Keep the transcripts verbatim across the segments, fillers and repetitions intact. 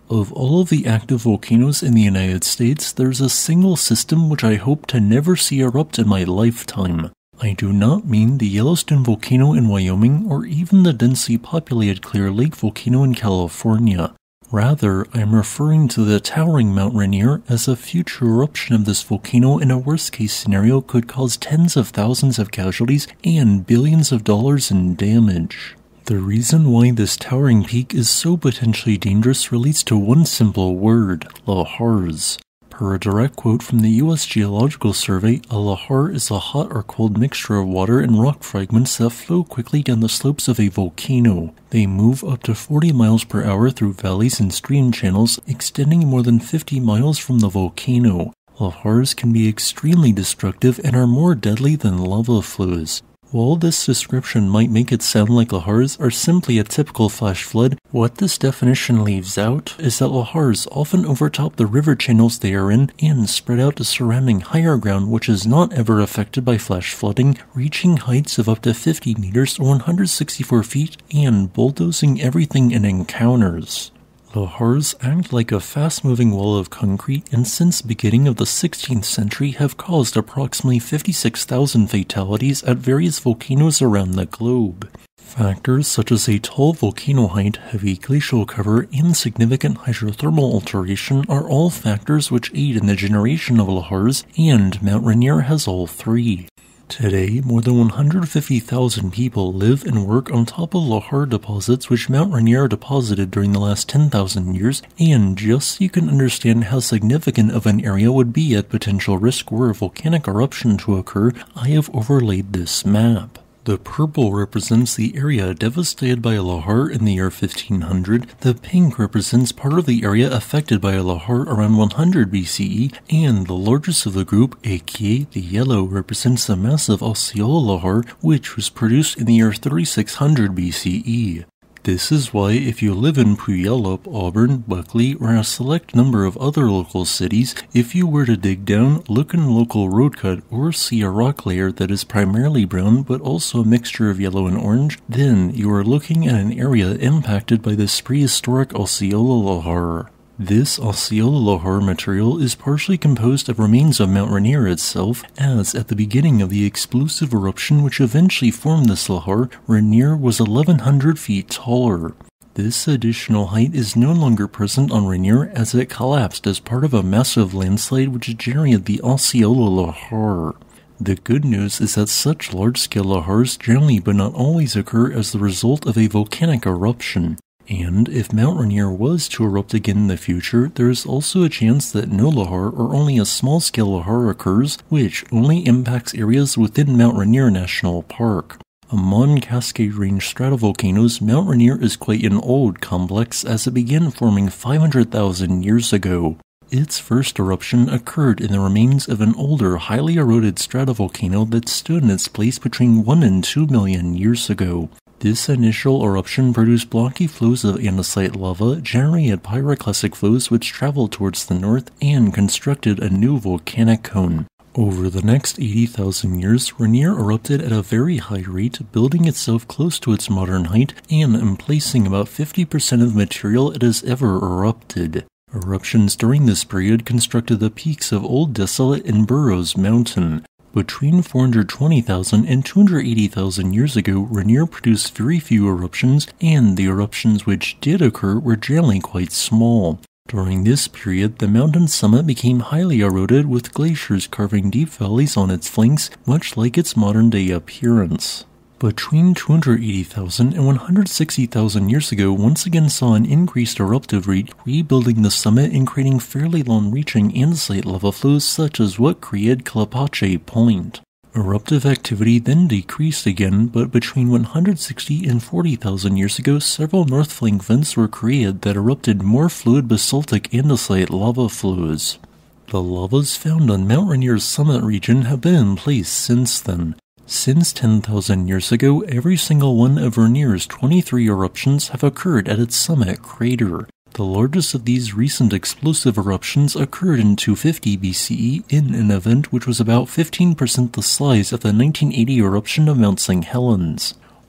Of all of the active volcanoes in the United States, there's a single system which I hope to never see erupt in my lifetime. I do not mean the Yellowstone volcano in Wyoming or even the densely populated Clear Lake volcano in California. Rather, I am referring to the towering Mount Rainier, as a future eruption of this volcano in a worst-case scenario could cause tens of thousands of casualties and billions of dollars in damage. The reason why this towering peak is so potentially dangerous relates to one simple word: lahars. Per a direct quote from the U S Geological Survey, a lahar is a hot or cold mixture of water and rock fragments that flow quickly down the slopes of a volcano. They move up to forty miles per hour through valleys and stream channels, extending more than fifty miles from the volcano. Lahars can be extremely destructive and are more deadly than lava flows. While this description might make it sound like lahars are simply a typical flash flood, what this definition leaves out is that lahars often overtop the river channels they are in and spread out to surrounding higher ground which is not ever affected by flash flooding, reaching heights of up to fifty meters or one hundred sixty-four feet and bulldozing everything it encounters. Lahars act like a fast-moving wall of concrete and since the beginning of the sixteenth century have caused approximately fifty-six thousand fatalities at various volcanoes around the globe. Factors such as a tall volcano height, heavy glacial cover, and significant hydrothermal alteration are all factors which aid in the generation of lahars, and Mount Rainier has all three. Today, more than one hundred fifty thousand people live and work on top of lahar deposits which Mount Rainier deposited during the last ten thousand years, and just so you can understand how significant of an area would be at potential risk were a volcanic eruption to occur, I have overlaid this map. The purple represents the area devastated by a lahar in the year fifteen hundred, the pink represents part of the area affected by a lahar around one hundred B C E, and the largest of the group, aka the yellow, represents the massive Osceola lahar, which was produced in the year thirty-six hundred B C E. This is why if you live in Puyallup, Auburn, Buckley, or a select number of other local cities, if you were to dig down, look in a local road cut, or see a rock layer that is primarily brown but also a mixture of yellow and orange, then you are looking at an area impacted by this prehistoric Osceola lahar. This Osceola lahar material is partially composed of remains of Mount Rainier itself, as at the beginning of the explosive eruption which eventually formed this lahar, Rainier was eleven hundred feet taller. This additional height is no longer present on Rainier as it collapsed as part of a massive landslide which generated the Osceola lahar. The good news is that such large-scale lahars generally but not always occur as the result of a volcanic eruption. And if Mount Rainier was to erupt again in the future, there is also a chance that no lahar or only a small-scale lahar occurs, which only impacts areas within Mount Rainier National Park. Among Cascade Range stratovolcanoes, Mount Rainier is quite an old complex as it began forming five hundred thousand years ago. Its first eruption occurred in the remains of an older, highly eroded stratovolcano that stood in its place between one and two million years ago. This initial eruption produced blocky flows of andesite lava, generated pyroclastic flows which traveled towards the north, and constructed a new volcanic cone. Over the next eighty thousand years, Rainier erupted at a very high rate, building itself close to its modern height and emplacing about fifty percent of the material it has ever erupted. Eruptions during this period constructed the peaks of Old Desolate and Burroughs Mountain. Between four hundred twenty thousand and two hundred eighty thousand years ago, Rainier produced very few eruptions, and the eruptions which did occur were generally quite small. During this period, the mountain's summit became highly eroded, with glaciers carving deep valleys on its flanks, much like its modern-day appearance. Between two hundred eighty thousand and one hundred sixty thousand years ago once again saw an increased eruptive rate, rebuilding the summit and creating fairly long-reaching andesite lava flows such as what created Calapoochee Point. Eruptive activity then decreased again, but between one hundred sixty and forty thousand years ago several north flank vents were created that erupted more fluid basaltic andesite lava flows. The lavas found on Mount Rainier's summit region have been in place since then. Since ten thousand years ago, every single one of Rainier's twenty-three eruptions have occurred at its summit crater. The largest of these recent explosive eruptions occurred in two fifty B C E in an event which was about fifteen percent the size of the nineteen eighty eruption of Mount Saint Helens.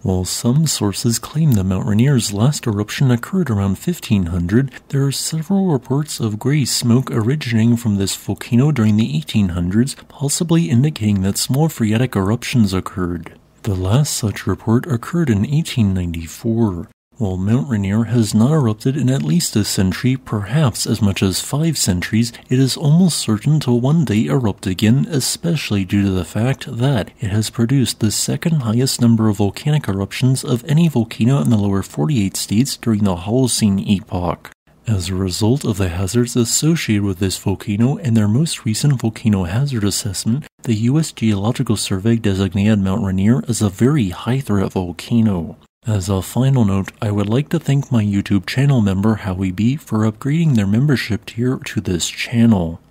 While some sources claim that Mount Rainier's last eruption occurred around fifteen hundred, there are several reports of grey smoke originating from this volcano during the eighteen hundreds, possibly indicating that small phreatic eruptions occurred. The last such report occurred in eighteen ninety-four. While Mount Rainier has not erupted in at least a century, perhaps as much as five centuries, it is almost certain to one day erupt again, especially due to the fact that it has produced the second highest number of volcanic eruptions of any volcano in the lower forty-eight states during the Holocene epoch. As a result of the hazards associated with this volcano and their most recent volcano hazard assessment, the U S Geological Survey designated Mount Rainier as a very high-threat volcano. As a final note, I would like to thank my YouTube channel member Howie B for upgrading their membership tier to this channel.